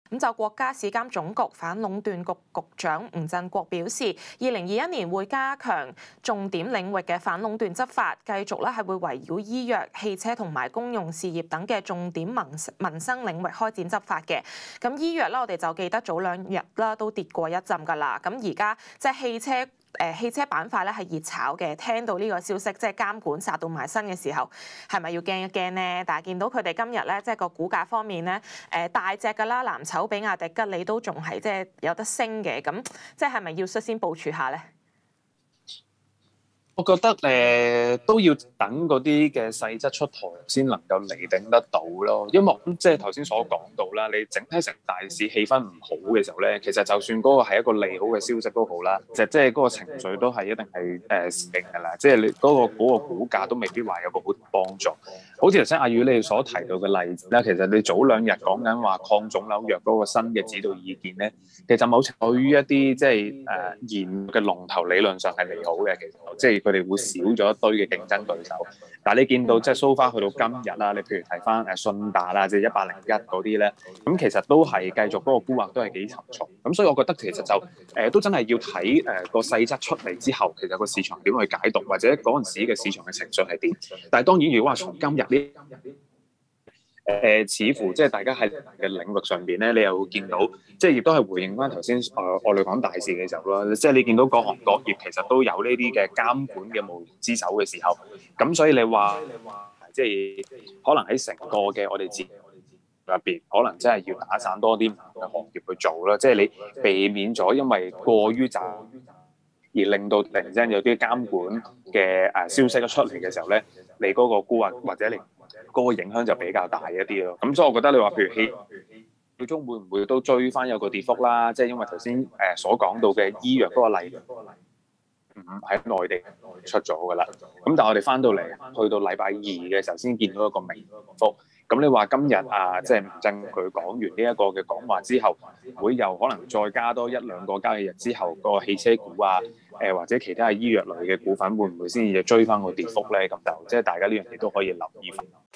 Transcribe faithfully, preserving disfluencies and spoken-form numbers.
咁就國家市監總局反壟斷局局長吳振國表示，二零二一年會加強重點領域嘅反壟斷執法，繼續咧係會圍繞醫藥、汽車同埋公用事業等嘅重點民民生領域開展執法嘅。咁醫藥咧，我哋就記得早兩日啦都跌過一陣㗎啦。咁而家即係汽車。誒汽車板塊咧係熱炒嘅，聽到呢個消息，即係監管殺到埋身嘅時候，係咪要驚一驚呢？但係見到佢哋今日咧，即係個股價方面咧，誒大隻㗎啦，藍籌比亞迪、吉利都仲係即係有得升嘅，咁即係係咪要率先部署下咧？ 我覺得誒、呃、都要等嗰啲嘅細則出台先能夠釐定得到咯，因為即係頭先所講到啦，你整體成大市氣氛唔好嘅時候咧，其實就算嗰個係一個利好嘅消息都好啦，就即係嗰個情緒都係一定係誒勁㗎啦，即係你嗰個嗰個股價都未必話有個好大幫助。好似頭先阿宇你所提到嘅例子咧，其實你早兩日講緊話抗腫瘤藥嗰個新嘅指導意見咧，其實某程度對於一啲即係誒研嘅龍頭理論上係利好嘅，其實即係佢哋會少咗一堆嘅競爭對手。但係你見到即係 so far 去到今日啦，你譬如提翻誒信達啦，即係一百零一嗰啲咧，咁其實都係繼續嗰個沽壓都係幾沉重。咁所以我覺得其實就誒、呃、都真係要睇誒個細則出嚟之後，其實個市場點去解讀，或者嗰陣時嘅市場嘅情緒係點。但係當然如果話從今日呢，誒、呃、似乎即係大家喺嘅領域上邊咧，你又會見到，即係亦都係回應翻頭先誒我哋講大事嘅時候啦，即係你見到各行各業其實都有呢啲嘅監管嘅無形之手嘅時候，咁所以你話即係可能喺成個嘅我哋自入邊，可能真係要打散多啲唔同嘅行業去做啦，即係你避免咗因為過於雜而令到突然之間有啲監管嘅誒消息一出嚟嘅時候咧，你嗰個沽壓或者你嗰個影響就比較大一啲咯。咁所以我覺得你話譬如氣最終會唔會都追翻有個跌幅啦？即係因為頭先誒所講到嘅醫藥嗰個例，嗯喺內地出咗㗎啦。咁但係我哋翻到嚟去到禮拜二嘅時候先見到一個明幅。咁你話今日啊，即係吳振佢講完呢一個嘅講話之後，會又可能再加多一兩個交易日之後，個汽車股啊，誒、呃、或者其他醫藥類嘅股份會唔會先至追翻個跌幅咧？咁就即係大家呢樣嘢都可以留意翻。